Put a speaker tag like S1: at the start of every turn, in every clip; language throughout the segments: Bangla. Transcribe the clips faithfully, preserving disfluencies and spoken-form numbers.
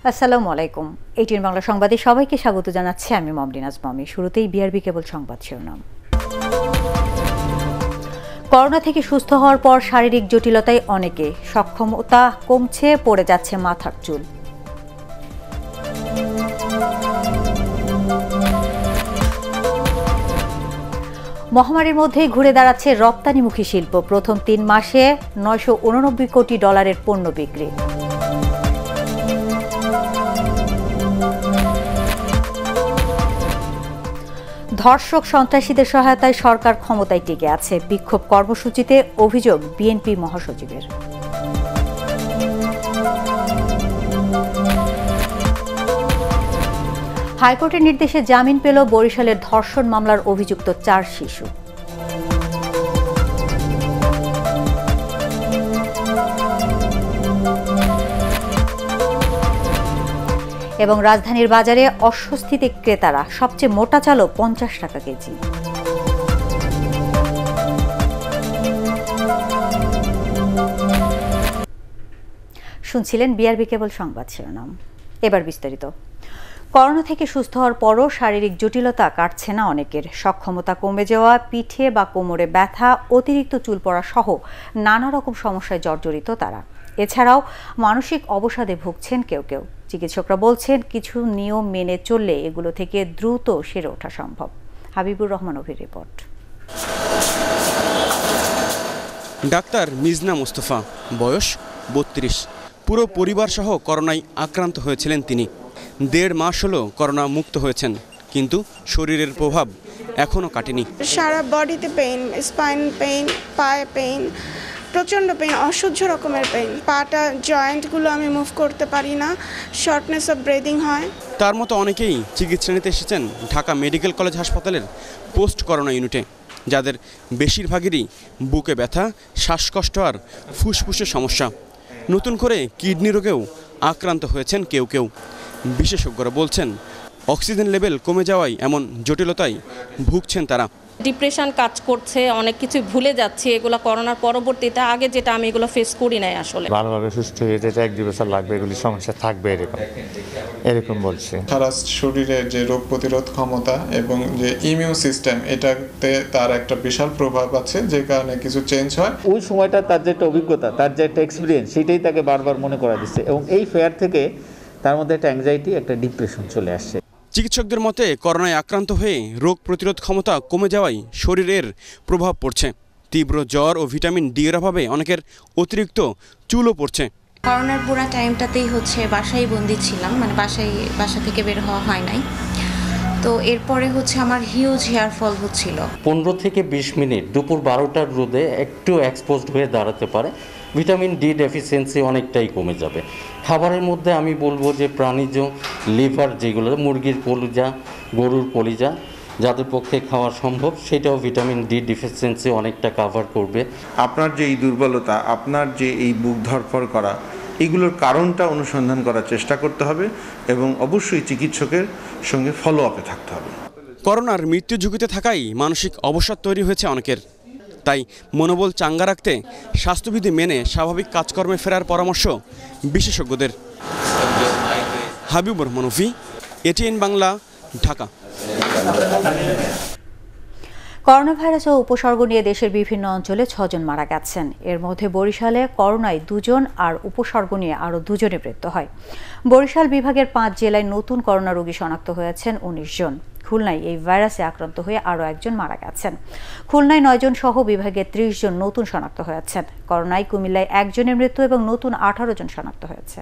S1: আসসালামু আলাইকুম। এটিএন বাংলা সংবাদে সবাইকে স্বাগত জানাচ্ছি আমি মমরেনাজ মমি। শুরুতেই বিআরবি কেবল সংবাদ শিরোনাম। করোনা থেকে সুস্থ হওয়ার পর শারীরিক জটিলতায় অনেকে সক্ষমতা কমছে, পড়ে যাচ্ছে মাথার চুল। মহামারীর মধ্যেই ঘুরে দাঁড়াচ্ছে রপ্তানিমুখী শিল্প। প্রথম তিন মাসে নয়শো উননব্বই কোটি ডলারের পণ্য বিক্রি। ধর্ষক সন্ত্রাসীদের সহায়তায় সরকার ক্ষমতায় টিকে আছে। বিক্ষোভ কর্মসূচিতে অভিযোগ বিএনপি মহাসচিবের। হাইকোর্টের নির্দেশে জামিন পেল বরিশালের ধর্ষণ মামলার অভিযুক্ত চার শিশু। এবং রাজধানীর বাজারে অস্বস্তিতে ক্রেতারা, সবচেয়ে মোটা চালও পঞ্চাশ টাকা কেজি। শুনছিলেন বিআরবি কেবল সংবাদ শিরোনাম। এবার বিস্তারিত। করোনা থেকে সুস্থ হওয়ার পরও শারীরিক জটিলতা কাটছে না অনেকের। সক্ষমতা কমে যাওয়া, পিঠে বা কোমরে ব্যথা, অতিরিক্ত চুল পড়া সহ নানা রকম সমস্যায় জর্জরিত তারা। এছাড়াও মানসিক অবসাদে ভুগছেন কেউ কেউ। চিকিৎসকরা বলছেন কিছু নিয়ম মেনে চললে এগুলো থেকে দ্রুত সেরে ওঠা সম্ভব। হাবিবুর রহমান অভির রিপোর্ট।
S2: ডাক্তার মিজনা মুস্তফা, বয়স বত্রিশ। পুরো পরিবার সহ করোনায় আক্রান্ত হয়েছিলেন তিনি। দেড় মাস হলো করোনা মুক্ত হয়েছেন, কিন্তু শরীরের প্রভাব এখনো কাটেনি।
S3: সারা বডিতে পেইন, স্পাইন পেইন, পায়ে পেইন, প্রচণ্ড পেইন, অসহ্য রকমের পেইন। পাটা জয়েন্টগুলো আমি মুভ করতে পারি না, শর্টনেস অফ ব্রিদিং হয়।
S2: তার মতো অনেকেই চিকিৎসা নিতে এসেছেন ঢাকা মেডিকেল কলেজ হাসপাতালের পোস্ট করোনা ইউনিটে, যাদের বেশিরভাগেরই বুকে ব্যথা, শ্বাসকষ্ট আর ফুসফুসের সমস্যা। নতুন করে কিডনি রোগেও আক্রান্ত হয়েছেন কেউ কেউ। বিশেষজ্ঞরা বলছেন অক্সিজেন লেভেল কমে যাওয়ায় এমন জটিলতায় ভুগছেন তারা।
S4: ডিপ্রেশন কাজ করছে, অনেক কিছু ভুলে যাচ্ছে। এগুলো করোনার পরবর্তীতে, আগে যেটা আমি এগুলো ফেস করি নাই আসলে।
S5: ভালোভাবে সুস্থ হয়ে যেতে এক দুই বছর লাগবে, এগুলি সমস্যা থাকবে এরকম এরকম বলছে।
S6: সারা শরীরের যে রোগ প্রতিরোধ ক্ষমতা এবং যে ইমিউন সিস্টেম, এটাতে তার একটা বিশাল প্রভাব আছে, যে কারণে কিছু চেঞ্জ হয়।
S7: ওই সময়টা তার যে একটা অভিজ্ঞতা, তার যে একটা এক্সপিরিয়েন্স, সেটাই তাকে বারবার মনে করা দিচ্ছে এবং এই ফেয়ার থেকে তার মধ্যে একটা অ্যাংজাইটি, একটা ডিপ্রেশন চলে আসছে।
S2: চিকিৎসকদের মতে করোনায় আক্রান্ত হয়ে রোগ প্রতিরোধ ক্ষমতা কমে যাওয়ায় শরীরের প্রভাব পড়ছে। তীব্র জ্বর ও ভিটামিন ডি এর অভাবে অনেকের অতিরিক্ত চুলও পড়ছে।
S8: করোনার পুরো টাইমটাতেই হচ্ছে বাসায় বন্দি ছিলাম, মানে বাসায় বাসা থেকে বের হওয়া হয় নাই। তো এরপরে হচ্ছে আমার হিউজ হেয়ার ফল হচ্ছিল।
S9: পনেরো থেকে বিশ মিনিট দুপুর বারোটার রোদে একটু এক্সপোজড হয়ে দাঁড়াতে পারে, ভিটামিন ডি ডেফিসিয়েন্সি অনেকটাই কমে যাবে। খাবারের মধ্যে আমি বলবো যে প্রাণীজ লিভার, যেগুলো মুরগির কলিজা, গরুর কলিজা, যাদের পক্ষে খাওয়া সম্ভব, সেটাও ভিটামিন ডি ডেফিসিয়েন্সি অনেকটা কাভার করবে।
S10: আপনার যে এই দুর্বলতা, আপনার যে এই বুক ধরফর করা, এগুলোর কারণটা অনুসন্ধান করার চেষ্টা করতে হবে এবং অবশ্যই চিকিৎসকের সঙ্গে ফলো আপে থাকতে হবে।
S2: করোনার মৃত্যু ঝুঁকিতে থাকাই মানসিক অবসাদ তৈরি হয়েছে অনেকের। তাই মনোবল চাঙ্গা রাখতে স্বাস্থ্যবিধি মেনে স্বাভাবিক কাজকর্মে ফেরার পরামর্শ বিশেষজ্ঞদের। Habibur Rahman Abhi, ATN Bangla, Dhaka.
S1: Corona virus ও উপসর্গ নিয়ে দেশের বিভিন্ন অঞ্চলে ছজন মারা গেছেন। এর মধ্যে বরিশালে করোনায় দুজন আর উপসর্গ নিয়ে আরও দুজনের মৃত্যু হয়। বরিশাল বিভাগের পাঁচ জেলায় নতুন করোনা রোগী শনাক্ত হয়েছেন উনিশ জন। খুলনায় এই ভাইরাসে আক্রান্ত হয়ে আরও একজন মারা গেছেন। খুলনায় নয় জন সহ বিভাগে ত্রিশ জন নতুন শনাক্ত হয়েছেন। করোনায় কুমিল্লায় একজনের মৃত্যু এবং নতুন আঠারো জন শনাক্ত হয়েছে।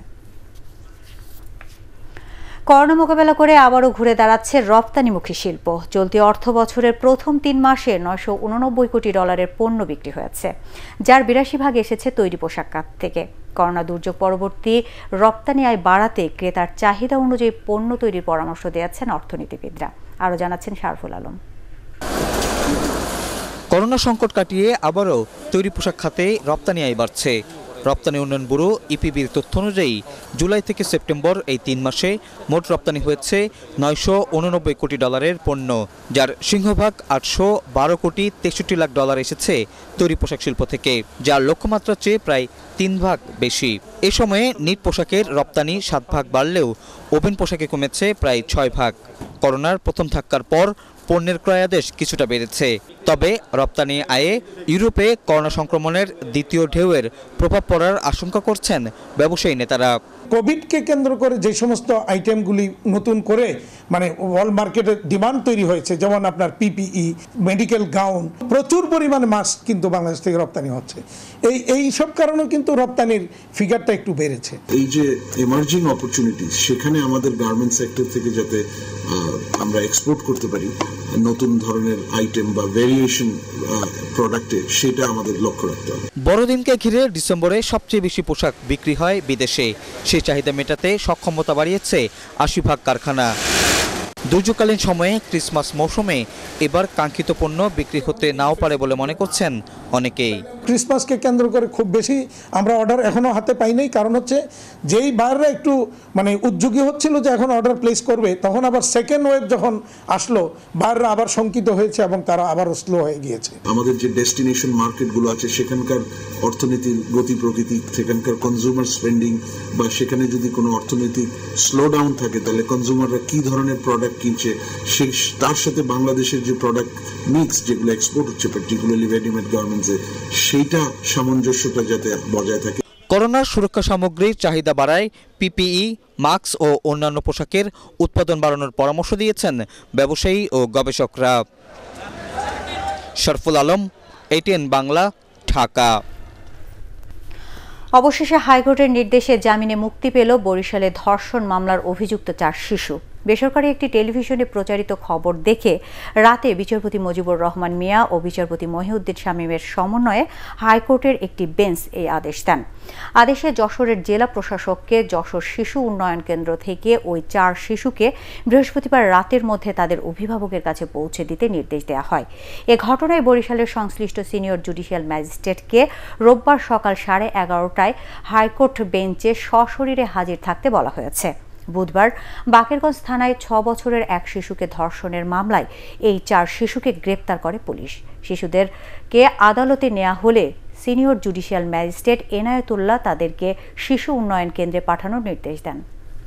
S1: করোনা মোকাবেলা করে আবারও ঘুরে দাঁড়াচ্ছে রপ্তানিমুখী শিল্প। চলতি অর্থ বছরের প্রথম তিন মাসে নয়শো উননব্বই কোটি ডলারের পণ্য বিক্রি হয়েছে, যার বিরাশি ভাগ এসেছে তৈরি পোশাক খাত থেকে। করোনা দুর্যোগ পরবর্তী রপ্তানি আয় বাড়াতে ক্রেতার চাহিদা অনুযায়ী পণ্য তৈরির পরামর্শ দিয়েছেন অর্থনীতিবিদরা। আরও জানাচ্ছেন শারফুল আলম।
S11: করোনা সংকট কাটিয়ে আবারও তৈরি পোশাক খাতে রপ্তানি আয় বাড়ছে। রপ্তানি উন্নয়ন ব্যুরো ইপিবির তথ্য অনুযায়ী জুলাই থেকে সেপ্টেম্বর এই তিন মাসে মোট রপ্তানি হয়েছে নয়শো উননব্বই কোটি ডলারের পণ্য, যার সিংহভাগ আটশো বারো কোটি তেষট্টি লাখ ডলার এসেছে তৈরি পোশাক শিল্প থেকে, যার লক্ষ্যমাত্রার চেয়ে প্রায় তিন ভাগ বেশি। এ সময়ে নিট পোশাকের রপ্তানি সাত ভাগ বাড়লেও ওভেন পোশাকে কমেছে প্রায় ছয় ভাগ। করোনার প্রথম ধাক্কার পর পণ্যের ক্রয়াদেশ কিছুটা বেড়েছে, তবে রপ্তানি আয়ে ইউরোপে করোনা সংক্রমণের দ্বিতীয় ঢেউয়ের প্রভাব পড়ার আশঙ্কা করছেন ব্যবসায়ী নেতারা।
S12: কোভিডকে কেন্দ্র করে যে সমস্ত আইটেমগুলি নতুন করে মানে ওয়ার্ল্ড মার্কেটে ডিমান্ড তৈরি হয়েছে, যেমন আপনার পিপিই, মেডিকেল গাউন, প্রচুর পরিমাণে মাস্ক কিন্তু বাংলাদেশ থেকে রপ্তানি হচ্ছে। এই এই সব কারণেও কিন্তু রপ্তানির ফিগারটা একটু বেড়েছে।
S13: এই যে এমার্জিং অপরচুনিটি, সেখানে আমাদের গার্মেন্ট সেক্টর থেকে যাতে আমরা এক্সপোর্ট করতে পারি নতুন ধরনের আইটেম বা ভেরিয়েশন প্রোডাক্টে, সেটা আমাদের লক্ষ্য রাখতে হবে।
S11: বড়দিনকে ঘিরে ডিসেম্বরে সবচেয়ে বেশি পোশাক বিক্রি হয় বিদেশে। সেই চাহিদা মেটাতে সক্ষমতা বাড়িয়েছে আশি ভাগ কারখানা। দুর্যোগকালীন সময়ে ক্রিসমাস মৌসুমে এবার কাঙ্ক্ষিত পণ্য বিক্রি হতে নাও পারে বলে মনে করছেন অনেকেই।
S12: ক্রিসমাসকে কেন্দ্র করে খুব বেশি আমরা অর্ডার এখনো হাতে পাই নাই, কারণ হচ্ছে যেই বাইরেরা একটু মানে উদ্যোগী হচ্ছিল যে এখন অর্ডার প্লেস করবে, তখন আবার সেকেন্ড ওয়েভ যখন আসলো বাইরেরা আবার শঙ্কিত হয়েছে এবং তারা আবার স্লো হয়ে গিয়েছে।
S13: আমাদের যে ডেস্টিনেশন মার্কেটগুলো আছে সেখানকার অর্থনীতির গতি প্রকৃতি, সেখানকার কনজিউমার স্পেন্ডিং বা সেখানে যদি কোনো অর্থনৈতিক স্লো ডাউন থাকে তাহলে কনজিউমাররা কি ধরনের প্রোডাক্ট কিনছে, সেই তার সাথে বাংলাদেশের যে প্রোডাক্ট মিক্স যেগুলো এক্সপোর্ট হচ্ছে পার্টিকুলারলি রেডিমেড গার্মেন্টসে, সেইটা সামঞ্জস্যতা যাতে বজায় থাকে।
S11: করোনার সুরক্ষা সামগ্রীর চাহিদা বাড়ায় পিপিই, মাস্ক ও অন্যান্য পোশাকের উৎপাদন বাড়ানোর পরামর্শ দিয়েছেন ব্যবসায়ী ও গবেষকরা। শরফুল আলম, এটিএন বাংলা, ঢাকা।
S1: অবশেষে হাইকোর্টের নির্দেশে জামিনে মুক্তি পেল বরিশালে ধর্ষণ মামলার অভিযুক্ত চার শিশু। বেসরকারি একটি টেলিভিশনে প্রচারিত খবর দেখে রাতে বিচারপতি মুজিবুর রহমান মিয়া ও বিচারপতি মহিউদ্দিন শামীমের সমন্বয়ে হাইকোর্টের একটি বেঞ্চ এই আদেশ দেন। আদেশে যশোরের জেলা প্রশাসককে যশোর শিশু উন্নয়ন কেন্দ্র থেকে ওই চার শিশুকে বৃহস্পতিবার রাতের মধ্যে তাদের অভিভাবকের কাছে পৌঁছে দিতে নির্দেশ দেওয়া হয়। এ ঘটনায় বরিশালের সংশ্লিষ্ট সিনিয়র জুডিশিয়াল ম্যাজিস্ট্রেটকে রোববার সকাল সাড়ে এগারোটায় হাইকোর্ট বেঞ্চে সশরীরে হাজির থাকতে বলা হয়েছে। বুধবার বাকেরগঞ্জ থানায় ছ বছরের এক শিশুকে ধর্ষণের মামলায় এই চার শিশুকে গ্রেপ্তার করে পুলিশ। শিশুদেরকে আদালতে নেওয়া হলে সিনিয়র জুডিশিয়াল ম্যাজিস্ট্রেট এনায়েতুল্লাহ তাদেরকে শিশু উন্নয়ন কেন্দ্রে পাঠানোর নির্দেশ দেন।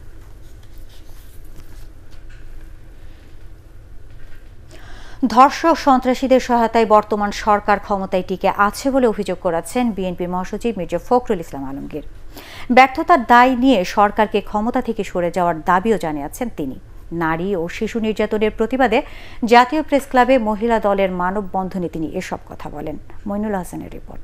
S1: ধর্ষক সন্ত্রাসীদের সহায়তায় বর্তমান সরকার ক্ষমতায় টিকে আছে বলে অভিযোগ করেছেন বিএনপি মহাসচিব মির্জা ফখরুল ইসলাম আলমগীর। ব্যর্থতার দায় নিয়ে সরকারকে ক্ষমতা থেকে সরে যাওয়ার দাবিও জানিয়েছেন তিনি। নারী ও শিশু নির্যাতনের প্রতিবাদে জাতীয় প্রেস ক্লাবে মহিলা দলের মানববন্ধনে তিনি এসব কথা বলেন। মইনুল হাসানের রিপোর্ট।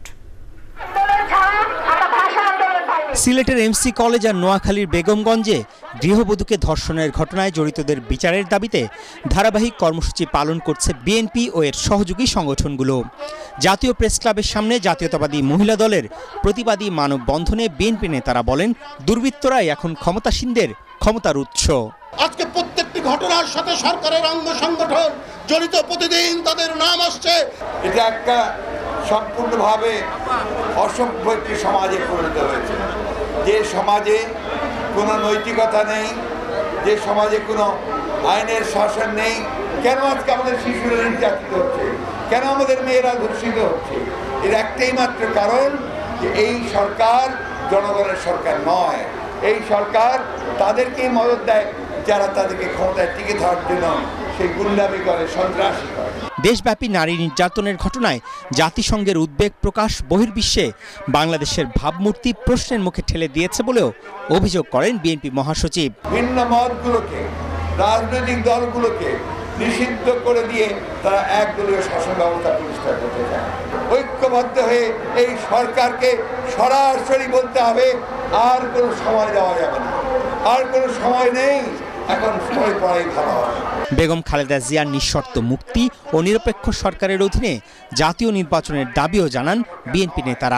S14: সিলেটের এমসি কলেজ আর নোয়াখালীর বেগমগঞ্জে গৃহবধূকে ধর্ষণের ঘটনায় জড়িতদের বিচারের দাবিতে ধারাবাহিক কর্মসূচি পালন করছে বিএনপি ও এর সহযোগী সংগঠনগুলো। জাতীয় প্রেস ক্লাবের সামনে জাতীয়তাবাদী মহিলা দলের প্রতিবাদী মানববন্ধনে বিএনপি নেতারা বলেন, দুর্বৃত্তরাই এখন ক্ষমতাসীনদের ক্ষমতার উৎস।
S15: আজকে প্রত্যেকটি ঘটনার সাথে সরকারের অঙ্গ সংগঠন জড়িত, প্রতিদিন তাদের নাম আসছে।
S16: এটা একটা সম্পূর্ণভাবে অসভ্য একটি সমাজে পরিণত হয়েছে, যে সমাজে কোনো নৈতিকতা নেই, যে সমাজে কোনো আইনের শাসন নেই। কেন আজকে আমাদের শিশুরা নির্যাতিত হচ্ছে, কেন আমাদের মেয়েরা ধর্ষিত হচ্ছে? এর একটাই মাত্র কারণ যে এই সরকার জনগণের সরকার নয়। এই সরকার তাদেরকেই মদত দেয় যারা তাদেরকে ক্ষমতায় টিকে থাকার জন্য সেই গুন্ডামি করে, সন্ত্রাসী করে।
S14: দেশব্যাপী নারী নির্যাতনের ঘটনায় জাতিসংঘের উদ্বেগ প্রকাশ বহির্বিশ্বে বাংলাদেশের ভাবমূর্তি প্রশ্নের মুখে ঠেলে দিয়েছে বলেও অভিযোগ করেন বিএনপি মহাসচিব।
S16: ভিন্ন মতগুলোকে, রাজনৈতিক দলগুলোকে নিষিদ্ধ করে দিয়ে তারা একদলীয় শাসন ব্যবস্থা প্রতিষ্ঠা করতে চায়। ঐক্যবদ্ধ হয়ে এই সরকারকে সরাসরি বলতে হবে, আর কোনো সময় দেওয়া যাবে না, আর কোনো সময় নেই, এখন সময় পড়াই ভালো হবে।
S14: বেগম খালেদা জিয়ার নিঃশর্ত মুক্তি ও নিরপেক্ষ সরকারের অধীনে জাতীয় নির্বাচনের দাবিও জানান বিএনপি নেতারা।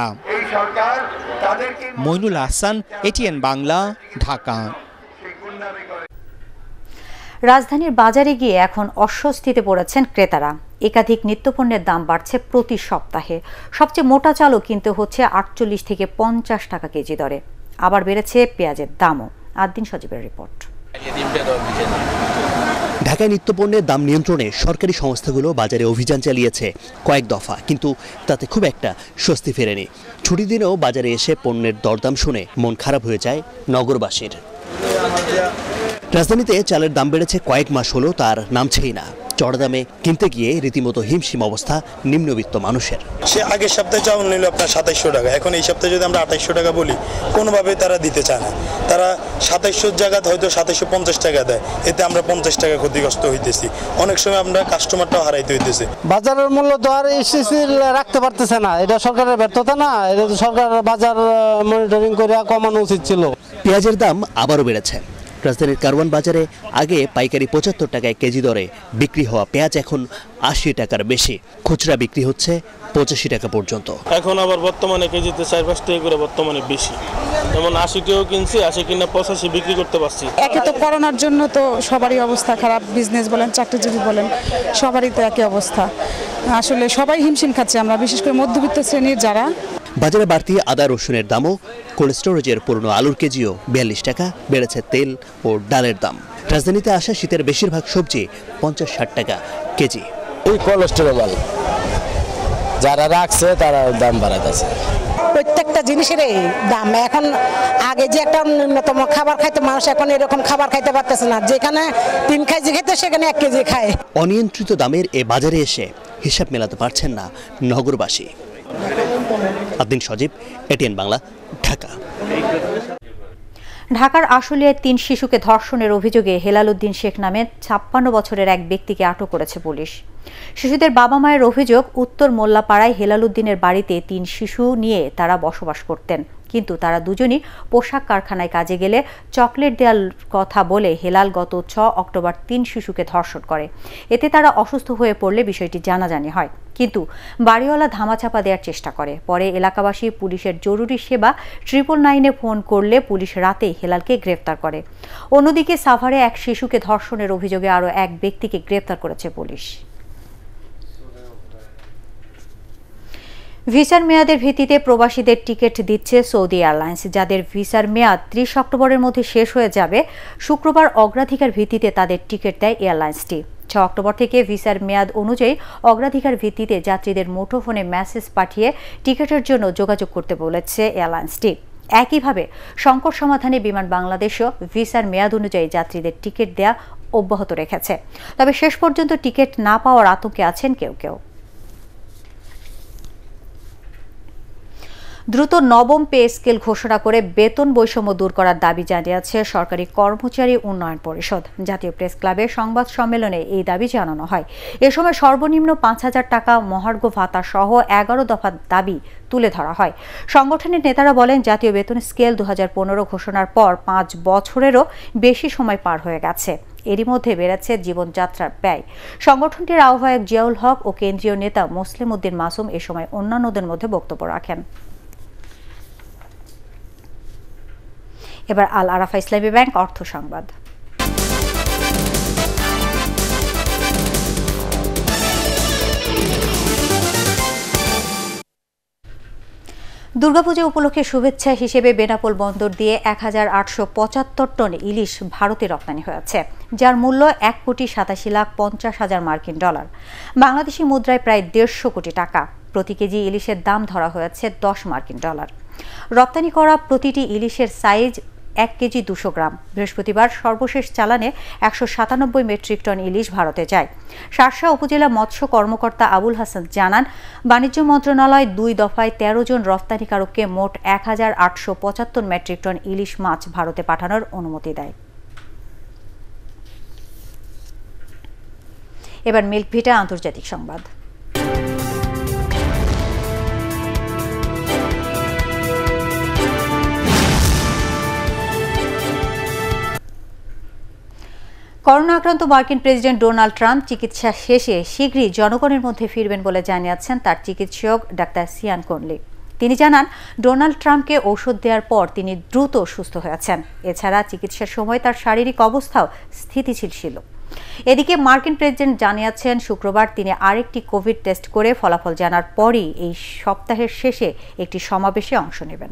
S14: মইনুল হাসান, এটিএন বাংলা, ঢাকা।
S1: রাজধানীর বাজারে গিয়ে এখন অস্বস্তিতে পড়েছেন ক্রেতারা। একাধিক নিত্যপণ্যের দাম বাড়ছে প্রতি সপ্তাহে। সবচেয়ে মোটা চালও কিনতে হচ্ছে আটচল্লিশ থেকে পঞ্চাশ টাকা কেজি দরে। আবার বেড়েছে পেঁয়াজের দামও। আদিন সজীবের রিপোর্ট।
S17: ঢাকায় নিত্যপণ্যের দাম নিয়ন্ত্রণে সরকারি সংস্থাগুলো বাজারে অভিযান চালিয়েছে কয়েক দফা, কিন্তু তাতে খুব একটা স্বস্তি ফেরেনি। ছুটির দিনেও বাজারে এসে পণ্যের দরদাম শুনে মন খারাপ হয়ে যায় নগরবাসীর। রাজধানীতে চালের দাম বেড়েছে কয়েক মাস হলো তার নামছেই না। চড়া দামে কিনতে গিয়ে রীতিমতো হিমশিম অবস্থা নিম্নবিত্ত মানুষের।
S18: সে আগের সপ্তাহে চাউল নিল আপনার সাতাইশশো টাকা, এখন এই সপ্তাহে যদি আমরা আঠাইশশো টাকা বলি কোনোভাবে তারা দিতে চায় না। তারা সাতাইশশোর জায়গাতে হয়তো সাতাইশশো পঞ্চাশ টাকা দেয়, এতে আমরা পঞ্চাশ টাকা ক্ষতিগ্রস্ত হইতেছি। অনেক সময় আমরা কাস্টমারটাও হারাইতে হইতেছে।
S19: বাজারের মূল্য তো আর রাখতে পারতেছে না, এটা সরকারের ব্যর্থতা না, এটা তো সরকার বাজার মনিটরিং করে কমানো উচিত ছিল।
S17: পেঁয়াজের দাম আবারও বেড়েছে। রাজধানীর কারওয়ান বাজারে আগে পাইকারি পঁচাত্তর টাকায় কেজি দরে বিক্রি হওয়া পেঁয়াজ এখন আশি টাকার বেশি, খুচরা বিক্রি হচ্ছে পঁচাশি টাকা পর্যন্ত।
S20: এখন আবার বর্তমানে কেজিতে চার পাঁচ টাকা করে বর্তমানে বেশি, যেমন আশি টাকাও কিনছি, আশি কিনা পঁচাশি বিক্রি করতে পারছি।
S21: একে তো করোনার জন্য তো সবারই অবস্থা খারাপ, বিজনেস বলেন চাকরিজীবী বলেন সবারই তো একই অবস্থা। আসলে সবাই হিমশিম খাচ্ছে, আমরা বিশেষ করে মধ্যবিত্ত শ্রেণীর যারা।
S17: বাজারে বাড়তি আদা রসুনের দামও, কোল্ড স্টোরেজের পুরনো আলুর কেজিও বিয়াল্লিশ টাকা, বেড়েছে তেল ও ডালের দাম। রাজধানীতে আসা শীতের বেশিরভাগ সবজি পঞ্চাশ ষাট টাকা কেজি।
S22: এই কোলেস্টেরল মাল যারা রাখছে তারা দাম বাড়াতেছে।
S23: প্রত্যেকটা জিনিসের দাম এখন, আগে যে একটা ন্যূনতম খাবার খাইতে মানুষ, এখন এরকম খাবার খাইতে পারতেছে না। যেখানে তিন কেজি খেতে সেখানে এক কেজি খায়।
S17: অনিয়ন্ত্রিত দামের এ বাজারে এসে হিসাব মেলাতে পারছেন না নগরবাসী। আদিন সজীব, এটিএন বাংলা, ঢাকা।
S1: ঢাকার আশুলিয়ায় তিন শিশুকে ধর্ষণের অভিযোগে হেলাল উদ্দিন শেখ নামে ছাপ্পান্ন বছরের এক ব্যক্তিকে আটক করেছে পুলিশ। শিশুদের বাবা মায়ের অভিযোগ, উত্তর মোল্লাপাড়ায় হেলাল উদ্দিনের বাড়িতে তিন শিশু নিয়ে তারা বসবাস করতেন, কিন্তু তারা দুজনই পোশাক কারখানায় কাজে গেলে চকলেট দেওয়ার কথা বলে হেলাল গত ছয় অক্টোবর তিন শিশুকে ধর্ষণ করে। এতে তারা অসুস্থ হয়ে পড়লে বিষয়টি জানাজানি হয়, কিন্তু বাড়িওয়ালা ধামাচাপা দেওয়ার চেষ্টা করে। পরে এলাকাবাসী পুলিশের জরুরি সেবা ট্রিপল নাইনে ফোন করলে পুলিশ রাতেই হেলালকে গ্রেফতার করে। অন্যদিকে সাভারে এক শিশুকে ধর্ষণের অভিযোগে আরও এক ব্যক্তিকে গ্রেফতার করেছে পুলিশ। ভিসার মেয়াদের ভিত্তিতে প্রবাসীদের টিকিট দিচ্ছে সৌদি এয়ারলাইন্স। যাদের ভিসার মেয়াদ ত্রিশ অক্টোবরের মধ্যে শেষ হয়ে যাবে, শুক্রবার অগ্রাধিকার ভিত্তিতে তাদের টিকিট দেয় এয়ারলাইন্সটি। ছয় অক্টোবর থেকে ভিসার মেয়াদ অনুযায়ী অগ্রাধিকার ভিত্তিতে যাত্রীদের মুঠোফোনে মেসেজ পাঠিয়ে টিকিটের জন্য যোগাযোগ করতে বলেছে এয়ারলাইন্সটি। একইভাবে সংকট সমাধানে বিমান বাংলাদেশও ভিসার মেয়াদ অনুযায়ী যাত্রীদের টিকিট দেয়া অব্যাহত রেখেছে। তবে শেষ পর্যন্ত টিকিট না পাওয়ার আতঙ্কে আছেন কেউ কেউ। দ্রুত নবম পে স্কেল ঘোষণা করে বেতন বৈষম্য দূর করার দাবি জানিয়েছে সরকারি কর্মচারী উন্নয়ন পরিষদ। জাতীয় প্রেস ক্লাবে সংবাদ সম্মেলনে এই দাবি জানানো হয়। এ সময় সর্বনিম্ন পাঁচ হাজার টাকা মহার্ঘ ভাতা সহ এগারো দফা দাবি তুলে ধরা হয়। সংগঠনের নেতারা বলেন, জাতীয় বেতন স্কেল দু হাজার পনেরো ঘোষণার পর পাঁচ বছরেরও বেশি সময় পার হয়ে গেছে। এরই মধ্যে বেড়েছে জীবনযাত্রার ব্যয়। সংগঠনটির আহ্বায়ক জিয়াউল হক ও কেন্দ্রীয় নেতা মুসলিম উদ্দিন মাসুম এ সময় অন্যান্যদের মধ্যে বক্তব্য রাখেন। এবার আল আরাফা ইসলামী ব্যাংক অর্থ সংবাদ। দুর্গাপূজা উপলক্ষে শুভেচ্ছা হিসেবে বেনাপোল বন্দর দিয়ে এক হাজার আটশো পঁচাত্তর টন ইলিশ ভারতে রপ্তানি হয়েছে, যার মূল্য এক কোটি সাতাশি লাখ পঞ্চাশ হাজার মার্কিন ডলার, বাংলাদেশি মুদ্রায় প্রায় দেড়শো কোটি টাকা। প্রতি কেজি ইলিশের দাম ধরা হয়েছে দশ মার্কিন ডলার। রপ্তানি করা প্রতিটি ইলিশের সাইজ এক কেজি দুশো গ্রাম। বৃহস্পতিবার সর্বশেষ চালানে একশো সাতানব্বই মেট্রিক টন ইলিশ ভারতে যায়। শার্শা উপজেলা মৎস্য কর্মকর্তা আবুল হাসান জানান, বাণিজ্য মন্ত্রণালয় দুই দফায় তেরো জন রপ্তানিকারককে মোট এক হাজার আটশো পঁচাত্তর মেট্রিক টন ইলিশ মাছ ভারতে পাঠানোর অনুমতি দেয়। এবার মিল্ক ভিটা আন্তর্জাতিক সংবাদ। করোনা আক্রান্ত মার্কিন প্রেসিডেন্ট ডোনাল্ড ট্রাম্প চিকিৎসা শেষে শীঘ্রই জনগণের মধ্যে ফিরবেন বলে জানিয়েছেন তার চিকিৎসক ডাক্তার সিয়ান কনলি। তিনি জানান, ডোনাল্ড ট্রাম্পকে ঔষধ দেওয়ার পর তিনি দ্রুত সুস্থ হয়েছেন। এছাড়া চিকিৎসার সময় তার শারীরিক অবস্থাও স্থিতিশীল ছিল। এদিকে মার্কিন প্রেসিডেন্ট জানিয়েছেন শুক্রবার তিনি আরেকটি কোভিড টেস্ট করে ফলাফল জানার পরই এই সপ্তাহের শেষে একটি সমাবেশে অংশ নেবেন।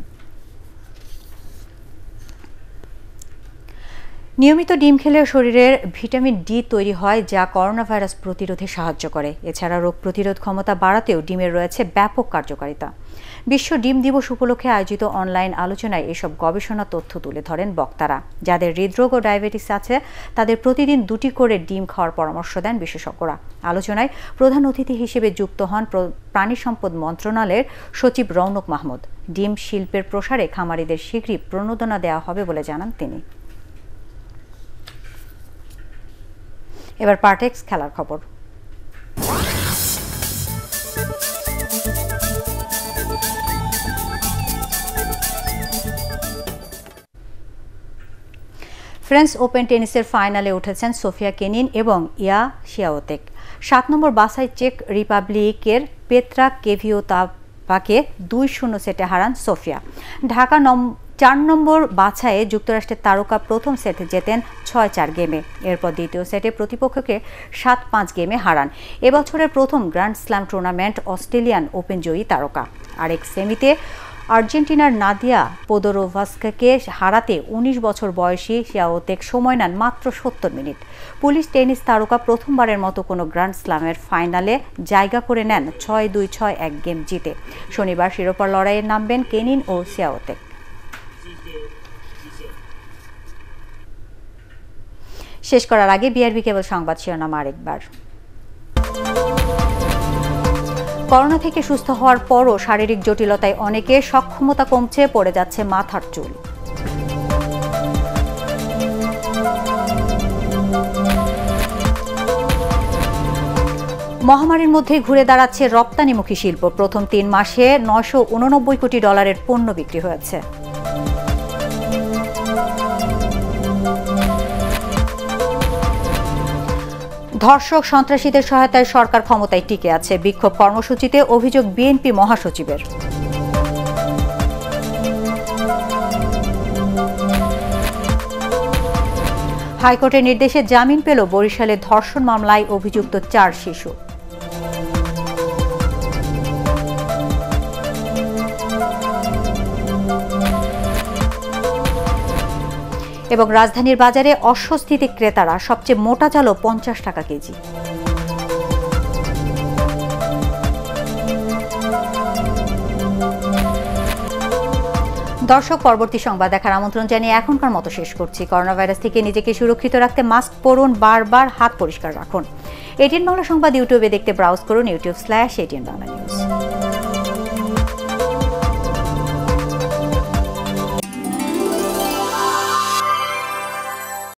S1: নিয়মিত ডিম খেলে শরীরের ভিটামিন ডি তৈরি হয়, যা করোনা ভাইরাস প্রতিরোধে সাহায্য করে। এছাড়া রোগ প্রতিরোধ ক্ষমতা বাড়াতেও ডিমের রয়েছে ব্যাপক কার্যকারিতা। বিশ্ব ডিম দিবস উপলক্ষে আয়োজিত অনলাইন আলোচনায় এসব গবেষণা তথ্য তুলে ধরেন বক্তারা। যাদের হৃদরোগ ও ডায়াবেটিস আছে তাদের প্রতিদিন দুটি করে ডিম খাওয়ার পরামর্শ দেন বিশেষজ্ঞরা। আলোচনায় প্রধান অতিথি হিসেবে যুক্ত হন প্রাণী সম্পদ মন্ত্রণালয়ের সচিব রৌনক মাহমুদ। ডিম শিল্পের প্রসারে খামারিদের শীঘ্রই প্রণোদনা দেওয়া হবে বলে জানান তিনি। এবার পার্টেক্স খেলার খবর। ফ্রেঞ্চ ওপেন টেনিসের ফাইনালে উঠেছেন সোফিয়া কেনিন এবং ইয়া শিয়াওতেক। সাত নম্বর বাছাই চেক রিপাবলিকের পেত্রা কেভিওতাভাকে দুই শূন্য সেটে হারান সোফিয়া। ঢাকা নম চার নম্বর বাছাইয়ে যুক্তরাষ্ট্রের তারকা প্রথম সেটে জেতেন ছয় চার গেমে। এরপর দ্বিতীয় সেটে প্রতিপক্ষকে সাত পাঁচ গেমে হারান এবছরের প্রথম grand slam tournament Australian open জয়ী তারকা। আরেক সেমিতে আর্জেন্টিনার নাদিয়া পোদোরোভাস্কাকে হারাতে উনিশ বছর বয়সী শিয়াওতেক সময় নেন মাত্র সত্তর মিনিট। পুলিশ টেনিস তারকা প্রথমবারের মতো কোনো গ্র্যান্ড স্ল্যামের ফাইনালে জায়গা করে নেন ছয় দুই ছয় এক গেম জিতে। শনিবার শিরোপা লড়াইয়ে নামবেন কেনিন ও শিয়াওতেক। শেষ করার আগে বিআরবি কেবল সংবাদ শিরোনাম আরেকবার। করোনা থেকে সুস্থ হওয়ার পরও শারীরিক জটিলতায় অনেকে সক্ষমতা কমছে, পড়ে যাচ্ছে মাথার চুল। মহামারীর মধ্যে ঘুরে দাঁড়াচ্ছে রপ্তানিমুখী শিল্প। প্রথম তিন মাসে নয়শো উননব্বই কোটি ডলারের পণ্য বিক্রি হয়েছে। ধর্ষক সন্ত্রাসীদের সহায়তায় সরকার ক্ষমতায় টিকে আছে। বিক্ষোভ কর্মসূচিতে অভিযোগ বিএনপি মহাসচিবের। হাইকোর্টের নির্দেশে জামিন পেল বরিশালে ধর্ষণ মামলায় অভিযুক্ত চার শিশু। এবং রাজধানীর বাজারে অস্বস্তিতে ক্রেতারা, সবচেয়ে মোটা চালও পঞ্চাশ টাকা কেজি। দর্শক, পরবর্তী সংবাদ দেখার আমন্ত্রণ জানিয়ে এখনকার মতো শেষ করছি। করোনা ভাইরাস থেকে নিজেকে সুরক্ষিত রাখতে মাস্ক পরুন, বারবার হাত পরিষ্কার রাখুন। এটিএন বাংলা সংবাদ ইউটিউবে দেখতে ব্রাউজ করুন YouTube slash ATN Bangla news.